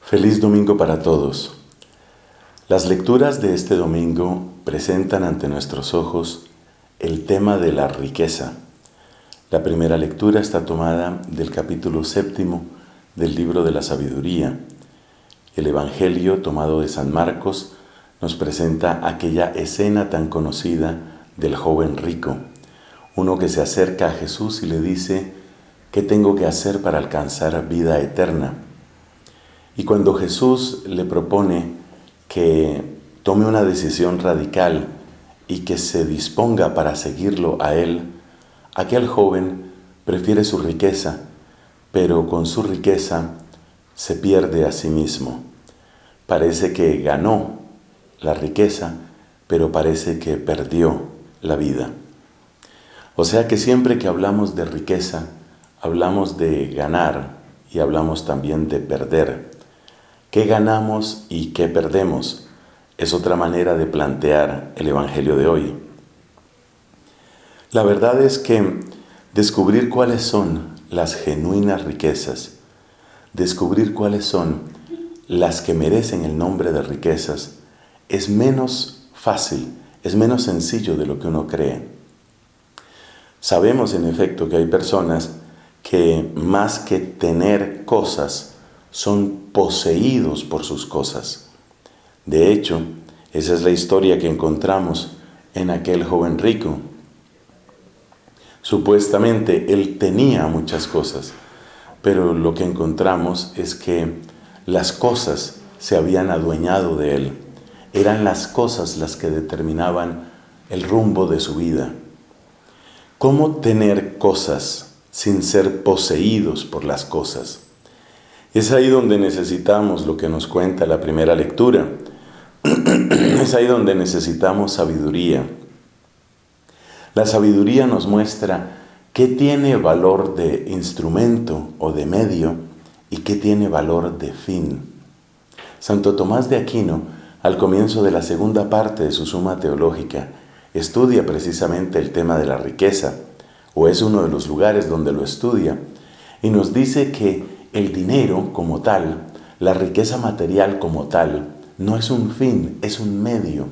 Feliz domingo para todos. Las lecturas de este domingo presentan ante nuestros ojos el tema de la riqueza. La primera lectura está tomada del capítulo 7 del libro de la sabiduría. El Evangelio tomado de San Marcos nos presenta aquella escena tan conocida del joven rico, uno que se acerca a Jesús y le dice: ¿qué tengo que hacer para alcanzar vida eterna? Y cuando Jesús le propone que tome una decisión radical y que se disponga para seguirlo a él, aquel joven prefiere su riqueza, pero con su riqueza se pierde a sí mismo. Parece que ganó la riqueza, pero parece que perdió la vida. O sea que siempre que hablamos de riqueza, hablamos de ganar y hablamos también de perder. ¿Qué ganamos y qué perdemos? Es otra manera de plantear el Evangelio de hoy. La verdad es que descubrir cuáles son las genuinas riquezas, descubrir cuáles son las que merecen el nombre de riquezas, es menos fácil, es menos sencillo de lo que uno cree. Sabemos en efecto que hay personas que más que tener cosas, son poseídos por sus cosas. De hecho, esa es la historia que encontramos en aquel joven rico. Supuestamente él tenía muchas cosas, pero lo que encontramos es que las cosas se habían adueñado de él. Eran las cosas las que determinaban el rumbo de su vida. ¿Cómo tener cosas sin ser poseídos por las cosas? Es ahí donde necesitamos lo que nos cuenta la primera lectura. Es ahí donde necesitamos sabiduría. La sabiduría nos muestra qué tiene valor de instrumento o de medio y qué tiene valor de fin. Santo Tomás de Aquino, al comienzo de la segunda parte de su Suma Teológica, estudia precisamente el tema de la riqueza, o es uno de los lugares donde lo estudia, y nos dice que el dinero como tal, la riqueza material como tal, no es un fin, es un medio.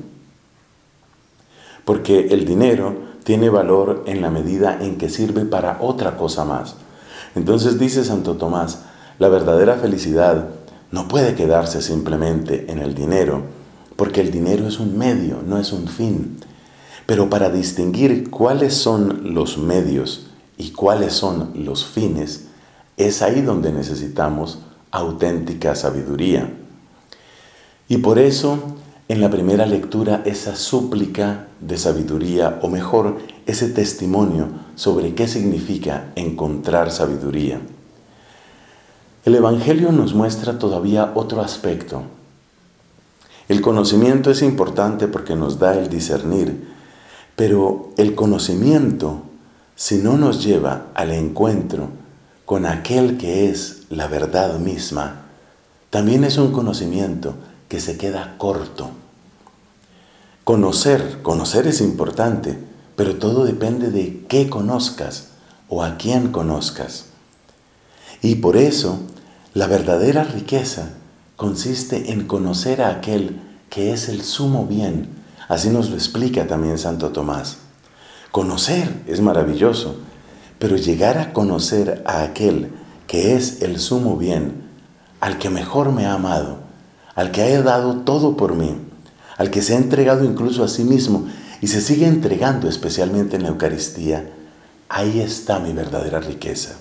Porque el dinero tiene valor en la medida en que sirve para otra cosa más. Entonces dice Santo Tomás, la verdadera felicidad no puede quedarse simplemente en el dinero, porque el dinero es un medio, no es un fin. Pero para distinguir cuáles son los medios y cuáles son los fines, es ahí donde necesitamos auténtica sabiduría. Y por eso, en la primera lectura, esa súplica de sabiduría, o mejor, ese testimonio sobre qué significa encontrar sabiduría. El Evangelio nos muestra todavía otro aspecto. El conocimiento es importante porque nos da el discernir, pero el conocimiento, si no nos lleva al encuentro con aquel que es la verdad misma, también es un conocimiento que se queda corto. Conocer es importante, pero todo depende de qué conozcas o a quién conozcas. Y por eso, la verdadera riqueza consiste en conocer a aquel que es el sumo bien. Así nos lo explica también Santo Tomás. Conocer es maravilloso, pero llegar a conocer a aquel que es el sumo bien, al que mejor me ha amado, al que haya dado todo por mí, al que se ha entregado incluso a sí mismo y se sigue entregando especialmente en la Eucaristía, ahí está mi verdadera riqueza.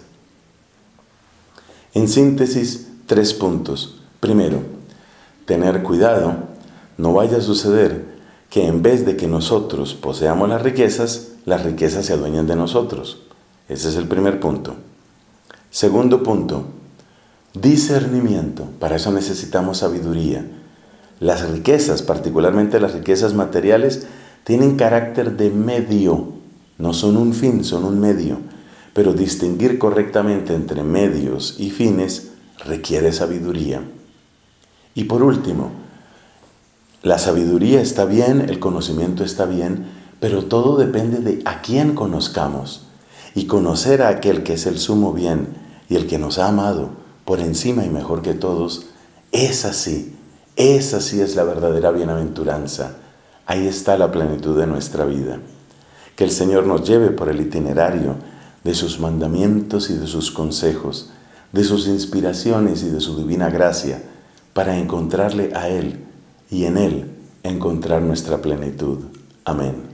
En síntesis, 3 puntos. Primero, tener cuidado, no vaya a suceder que en vez de que nosotros poseamos las riquezas se adueñan de nosotros. Ese es el primer punto. Segundo punto, discernimiento. Para eso necesitamos sabiduría. Las riquezas, particularmente las riquezas materiales, tienen carácter de medio. No son un fin, son un medio. Pero distinguir correctamente entre medios y fines requiere sabiduría. Y por último, la sabiduría está bien, el conocimiento está bien, pero todo depende de a quién conozcamos. Y conocer a aquel que es el sumo bien y el que nos ha amado por encima y mejor que todos, esa sí es la verdadera bienaventuranza. Ahí está la plenitud de nuestra vida. Que el Señor nos lleve por el itinerario de sus mandamientos y de sus consejos, de sus inspiraciones y de su divina gracia, para encontrarle a Él y en Él encontrar nuestra plenitud. Amén.